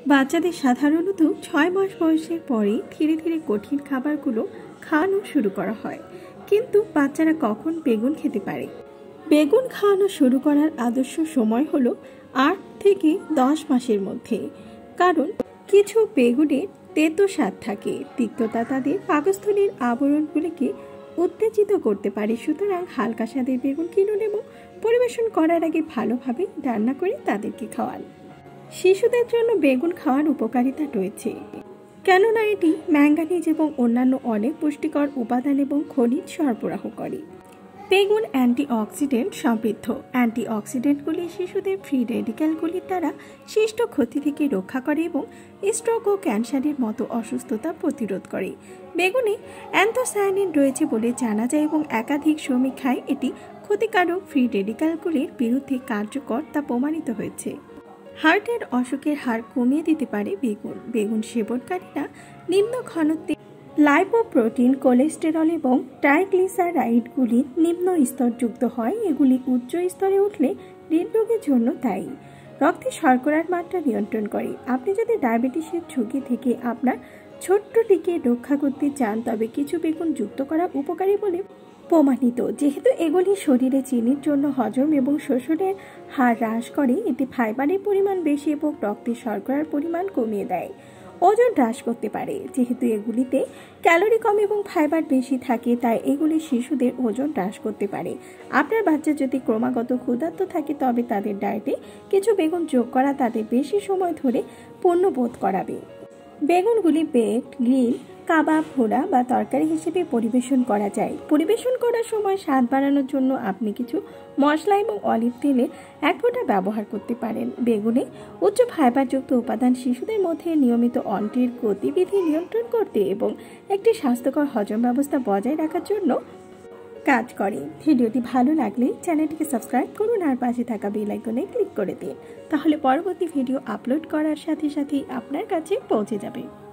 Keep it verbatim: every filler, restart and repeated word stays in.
বাচ্চাদের সাধারণত ছয় মাস বয়সের পরে ধীরে ধীরে কঠিন খাবারগুলো খাওয়ানো শুরু করা হয়। কিন্তু বাচ্চারা কখন বেগুন খেতে পারে? বেগুন খাওয়ানো শুরু করার আদর্শ সময় হলো আট থেকে দশ মাসের মধ্যে। কারণ কিছু বেগুনের তেতো স্বাদ থাকে, তিক্ততা তাদের পাকস্থলীর আবরণগুলিকে উত্তেজিত করতে পারে। সুতরাং হালকা স্বাদের বেগুন কিনুন এবং পরিবেশন করার আগে ভালোভাবে রান্না করে তাদেরকে খাওয়ান। শিশুদের জন্য বেগুন খাওয়ার উপকারিতা রয়েছে, কেননা এটি ম্যাঙ্গানিজ এবং অন্যান্য অনেক পুষ্টিকর উপাদান এবং খনিজ সরবরাহ করে। বেগুন অ্যান্টিঅক্সিডেন্ট সমৃদ্ধ। অ্যান্টিঅক্সিডেন্টগুলি শিশুদের ফ্রি রেডিক্যালগুলির দ্বারা সৃষ্ট ক্ষতি থেকে রক্ষা করে এবং স্ট্রোক ও ক্যান্সারের মতো অসুস্থতা প্রতিরোধ করে। বেগুনে অ্যান্থোসায়ানিন রয়েছে বলে জানা যায় এবং একাধিক সমীক্ষায় এটি ক্ষতিকারক ফ্রি রেডিক্যালগুলির বিরুদ্ধে কার্যকর তা প্রমাণিত হয়েছে। হার্টের অসুখের হার কমিয়ে দিতে পারে বেগুন। বেগুন সেবনকারীরা নিম্ন ঘনত্বে লাইপোপ্রোটিন, কোলেস্টেরল এবং ট্রাইগ্লিসারাইডগুলির নিম্ন স্তরযুক্ত হয়। এগুলি উচ্চ স্তরে উঠলে হৃদরোগের জন্য দায়ী। রক্তে শর্করার মাত্রা নিয়ন্ত্রণ করে। আপনি যদি ডায়াবেটিসের ঝুঁকি থেকে আপনার ছোট্টটিকে রক্ষা করতে চান তবে কিছু বেগুন যুক্ত করা উপকারী বলে প্রমাণিত। যেহেতু এগুলি শরীরে চিনির জন্য হজম এবং শোষণের হার হ্রাস করে, এতে ফাইবারের পরিমাণ বেশি এবং রক্তে শর্করার পরিমাণ কমিয়ে দেয়। ওজন হ্রাস করতে পারে। যেহেতু এগুলিতে ক্যালোরি কম এবং ফাইবার বেশি থাকে, তাই এগুলি শিশুদের ওজন হ্রাস করতে পারে। আপনার বাচ্চা যদি ক্রমাগত ক্ষুধার্ত থাকে তবে তাদের ডায়েটে কিছু বেগুন যোগ করা তাদের বেশি সময় ধরে পূর্ণ বোধ করাবে। বেগুনগুলি বেকড, গ্রিল, কাবাব, ভুনা বা তরকারি হিসেবে পরিবেশন করা যায়। পরিবেশন করার সময় স্বাদ বাড়ানোর জন্য আপনি কিছু মশলা এবং অলিভ তেলে এক ফোঁটা ব্যবহার করতে পারেন। বেগুনে উচ্চ ফাইবারযুক্ত উপাদান শিশুদের মধ্যে নিয়মিত অন্ত্রের গতিবিধি নিয়ন্ত্রণ করতে এবং একটি স্বাস্থ্যকর হজম ব্যবস্থা বজায় রাখার জন্য কাজ করে। ভিডিওটি ভালো লাগলে চ্যানেলটিকে সাবস্ক্রাইব করুন আর পাশে থাকা বেল আইকনে ক্লিক করে দিন। তাহলে পরবর্তী ভিডিও আপলোড করার সাথে সাথেই আপনার কাছে পৌঁছে যাবে।